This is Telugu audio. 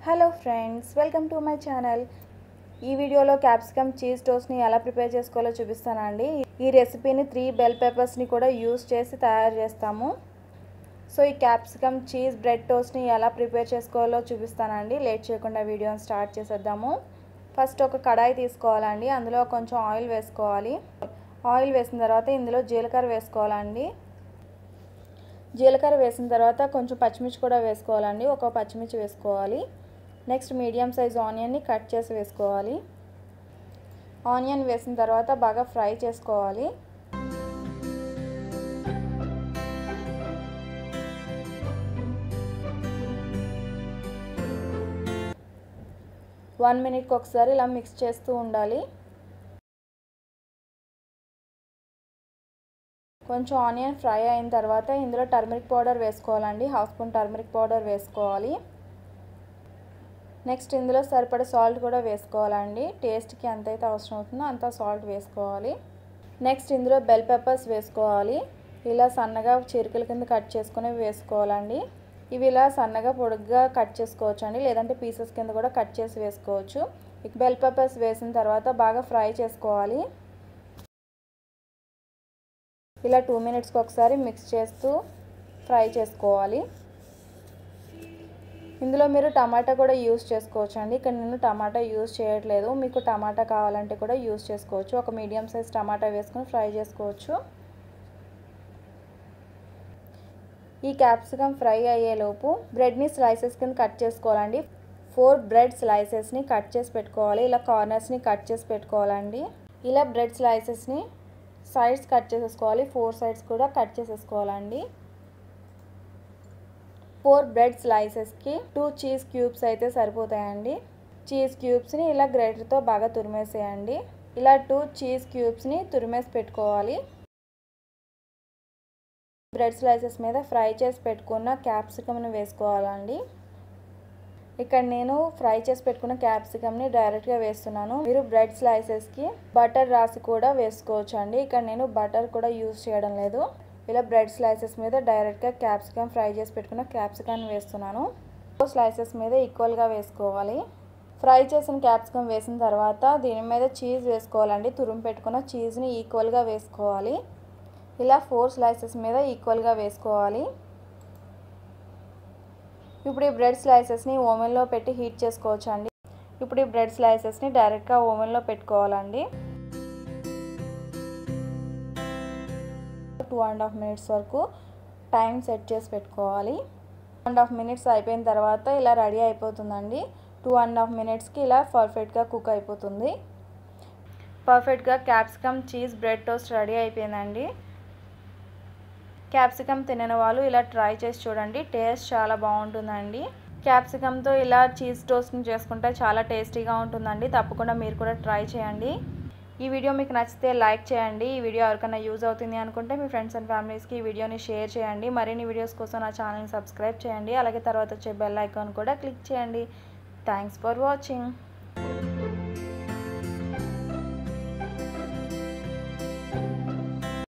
Hello friends, welcome to my channel. ఈ వీడియోలో క్యాప్సికమ్ చీజ్ టోస్ట్ని ఎలా ప్రిపేర్ చేసుకోవాలో చూపిస్తానండి. ఈ రెసిపీని 3 బెల్ పెప్పర్స్ని కూడా యూస్ చేసి తయారు చేస్తాము. సో ఈ క్యాప్సికమ్ చీజ్ బ్రెడ్ టోస్ట్ని ఎలా ప్రిపేర్ చేసుకోవాలో చూపిస్తానండి. లేట్ చేయకుండా వీడియోని స్టార్ట్ చేసేద్దాము. ఫస్ట్ ఒక కడాయి తీసుకోవాలండి. అందులో కొంచెం ఆయిల్ వేసుకోవాలి. ఆయిల్ వేసిన తర్వాత ఇందులో జీలకర్ర వేసుకోవాలండి. జీలకర్ర వేసిన తర్వాత కొంచెం పచ్చిమిర్చి కూడా వేసుకోవాలండి. ఒక పచ్చిమిర్చి వేసుకోవాలి. నెక్స్ట్ మీడియం సైజ్ ఆనియన్ని కట్ చేసి వేసుకోవాలి. ఆనియన్ వేసిన తర్వాత బాగా ఫ్రై చేసుకోవాలి. వన్ మినిట్కి ఒకసారి ఇలా మిక్స్ చేస్తూ ఉండాలి. కొంచెం ఆనియన్ ఫ్రై అయిన తర్వాత ఇందులో టర్మరిక్ పౌడర్ వేసుకోవాలండి. హాఫ్ స్పూన్ టర్మరిక్ పౌడర్ వేసుకోవాలి. నెక్స్ట్ ఇందులో సరిపడే సాల్ట్ కూడా వేసుకోవాలండి. టేస్ట్కి ఎంతైతే అవసరం అవుతుందో అంత సాల్ట్ వేసుకోవాలి. నెక్స్ట్ ఇందులో బెల్ పెప్పర్స్ వేసుకోవాలి. ఇలా సన్నగా చిరుకల కింద కట్ చేసుకుని వేసుకోవాలండి. ఇవి ఇలా సన్నగా పొడుగ్గా కట్ చేసుకోవచ్చు అండి, లేదంటే పీసెస్ కింద కూడా కట్ చేసి వేసుకోవచ్చు. బెల్ పెప్పర్స్ వేసిన తర్వాత బాగా ఫ్రై చేసుకోవాలి. ఇలా 2 మినిట్స్కి ఒకసారి మిక్స్ చేస్తూ ఫ్రై చేసుకోవాలి. ఇందులో మీరు టమాటా కూడా యూస్ చేసుకోవచ్చు అండి. ఇక్కడ నేను టమాటా యూస్ చేయట్లేదు. మీకు టమాటా కావాలంటే కూడా యూస్ చేసుకోవచ్చు. ఒక మీడియం సైజ్ టమాటా వేసుకొని ఫ్రై చేసుకోవచ్చు. ఈ క్యాప్సికమ్ ఫ్రై అయ్యేలోపు బ్రెడ్ని స్లైసెస్ కింద కట్ చేసుకోవాలండి. 4 బ్రెడ్ స్లైసెస్ని కట్ చేసి పెట్టుకోవాలి. ఇలా కార్నర్స్ని కట్ చేసి పెట్టుకోవాలండి. ఇలా బ్రెడ్ స్లైసెస్ని సైడ్స్ కట్ చేసేసుకోవాలి. 4 సైడ్స్ కూడా కట్ చేసేసుకోవాలండి. 4 బ్రెడ్ స్లైసెస్కి 2 చీజ్ క్యూబ్స్ అయితే సరిపోతాయండి. చీజ్ క్యూబ్స్ని ఇలా గ్రేటర్తో బాగా తురిమేసేయండి. ఇలా 2 చీజ్ క్యూబ్స్ని తురిమేసి పెట్టుకోవాలి. బ్రెడ్ స్లైసెస్ మీద ఫ్రై చేసి పెట్టుకున్న క్యాప్సికమ్ని వేసుకోవాలండి. ఇక్కడ నేను ఫ్రై చేసి పెట్టుకున్న క్యాప్సికమ్ని డైరెక్ట్గా వేస్తున్నాను. మీరు బ్రెడ్ స్లైసెస్కి బటర్ రాసి కూడా వేసుకోవచ్చు అండి. ఇక్కడ నేను బటర్ కూడా యూజ్ చేయడం లేదు. ఇలా బ్రెడ్ స్లైసెస్ మీద డైరెక్ట్గా క్యాప్సికమ్ ఫ్రై చేసి పెట్టుకున్న క్యాప్సికమ్ వేస్తున్నాను. స్లైసెస్ మీద ఈక్వల్గా వేసుకోవాలి. ఫ్రై చేసిన క్యాప్సికమ్ వేసిన తర్వాత దీని మీద చీజ్ వేసుకోవాలండి. తురుము పెట్టుకున్న చీజ్ని ఈక్వల్గా వేసుకోవాలి. ఇలా 4 స్లైసెస్ మీద ఈక్వల్గా వేసుకోవాలి. ఇప్పుడు ఈ బ్రెడ్ స్లైసెస్ని ఓవెన్లో పెట్టి హీట్ చేసుకోవచ్చు అండి. ఇప్పుడు ఈ బ్రెడ్ స్లైసెస్ని డైరెక్ట్గా ఓవెన్లో పెట్టుకోవాలండి. 2.5 మినిట్స్ వరకు టైం సెట్ చేసి పెట్టుకోవాలి. 2.5 మినిట్స్ అయిపోయిన తర్వాత ఇలా రెడీ అయిపోతుందండి. 2.5 మినిట్స్కి ఇలా పర్ఫెక్ట్గా కుక్ అయిపోతుంది. పర్ఫెక్ట్గా capsicum cheese bread toast ready అయిపోయిందండి. క్యాప్సికమ్ తినని వాళ్ళు ఇలా ట్రై చేసి చూడండి. టేస్ట్ చాలా బాగుంటుందండి. క్యాప్సికమ్తో ఇలా చీజ్ టోస్ట్ని చేసుకుంటే చాలా టేస్టీగా ఉంటుందండి. తప్పకుండా మీరు కూడా ట్రై చేయండి. ఈ వీడియో మీకు నచ్చితే లైక్ చేయండి. ఈ వీడియో ఎవరికైనా యూజ్ అవుతుంది అనుకుంటే మీ ఫ్రెండ్స్ అండ్ ఫ్యామిలీస్కి ఈ వీడియోని షేర్ చేయండి. మరిన్ని వీడియోస్ కోసం నా ఛానల్ని సబ్స్క్రైబ్ చేయండి. అలాగే తర్వాత వచ్చే బెల్ ఐకాన్ కూడా క్లిక్ చేయండి. Thanks for watching.